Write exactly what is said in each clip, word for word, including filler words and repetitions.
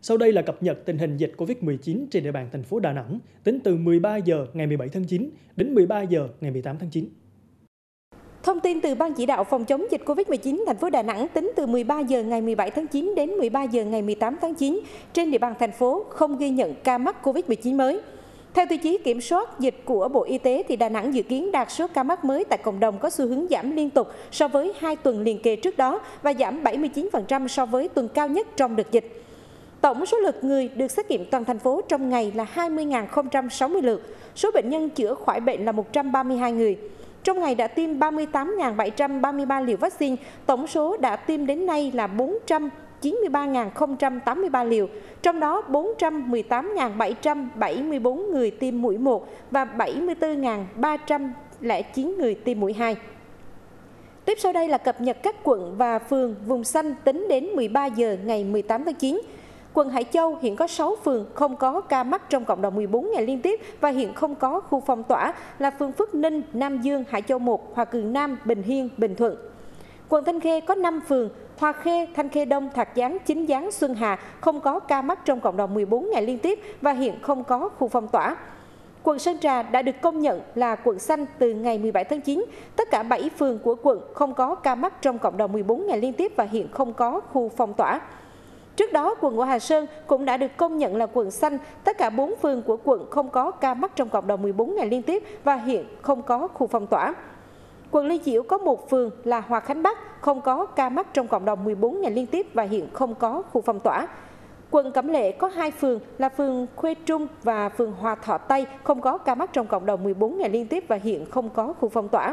Sau đây là cập nhật tình hình dịch Covid mười chín trên địa bàn thành phố Đà Nẵng tính từ mười ba giờ ngày mười bảy tháng chín đến mười ba giờ ngày mười tám tháng chín. Thông tin từ Ban chỉ đạo phòng chống dịch Covid mười chín thành phố Đà Nẵng tính từ mười ba giờ ngày mười bảy tháng chín đến mười ba giờ ngày mười tám tháng chín, trên địa bàn thành phố không ghi nhận ca mắc Covid mười chín mới. Theo tiêu chí kiểm soát dịch của Bộ Y tế, thì Đà Nẵng dự kiến đạt số ca mắc mới tại cộng đồng có xu hướng giảm liên tục so với hai tuần liền kề trước đó và giảm bảy mươi chín phần trăm so với tuần cao nhất trong đợt dịch. Tổng số lượt người được xét nghiệm toàn thành phố trong ngày là hai mươi nghìn không trăm sáu mươi lượt, số bệnh nhân chữa khỏi bệnh là một trăm ba mươi hai người. Trong ngày đã tiêm ba mươi tám nghìn bảy trăm ba mươi ba liều vaccine, tổng số đã tiêm đến nay là bốn trăm chín mươi ba nghìn không trăm tám mươi ba liều, trong đó bốn trăm mười tám nghìn bảy trăm bảy mươi tư người tiêm mũi một và bảy mươi tư nghìn ba trăm lẻ chín người tiêm mũi hai. Tiếp sau đây là cập nhật các quận và phường vùng xanh tính đến mười ba giờ ngày mười tám tháng chín. Quận Hải Châu hiện có sáu phường không có ca mắc trong cộng đồng mười bốn ngày liên tiếp và hiện không có khu phong tỏa là phường Phước Ninh, Nam Dương, Hải Châu một, Hòa Cường Nam, Bình Hiên, Bình Thuận. Quận Thanh Khê có năm phường, Hòa Khê, Thanh Khê Đông, Thạc Gián, Chính Gián, Xuân Hà không có ca mắc trong cộng đồng mười bốn ngày liên tiếp và hiện không có khu phong tỏa. Quận Sơn Trà đã được công nhận là quận xanh từ ngày mười bảy tháng chín. Tất cả bảy phường của quận không có ca mắc trong cộng đồng mười bốn ngày liên tiếp và hiện không có khu phong tỏa. Trước đó, quận Ngũ Hành Sơn cũng đã được công nhận là quận xanh. Tất cả bốn phường của quận không có ca mắc trong cộng đồng mười bốn ngày liên tiếp và hiện không có khu phong tỏa. Quận Liên Chiểu có một phường là Hòa Khánh Bắc, không có ca mắc trong cộng đồng mười bốn ngày liên tiếp và hiện không có khu phong tỏa. Quận Cẩm Lệ có hai phường là phường Khuê Trung và phường Hòa Thọ Tây, không có ca mắc trong cộng đồng mười bốn ngày liên tiếp và hiện không có khu phong tỏa.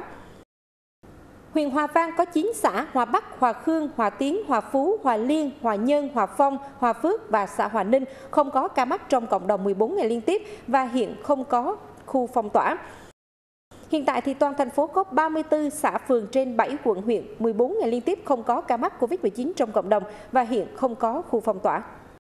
Huyện Hòa Vang có chín xã: Hòa Bắc, Hòa Khương, Hòa Tiến, Hòa Phú, Hòa Liên, Hòa Nhân, Hòa Phong, Hòa Phước và xã Hòa Ninh không có ca mắc trong cộng đồng mười bốn ngày liên tiếp và hiện không có khu phong tỏa. Hiện tại thì toàn thành phố có ba mươi tư xã phường trên bảy quận huyện, mười bốn ngày liên tiếp không có ca mắc Covid mười chín trong cộng đồng và hiện không có khu phong tỏa.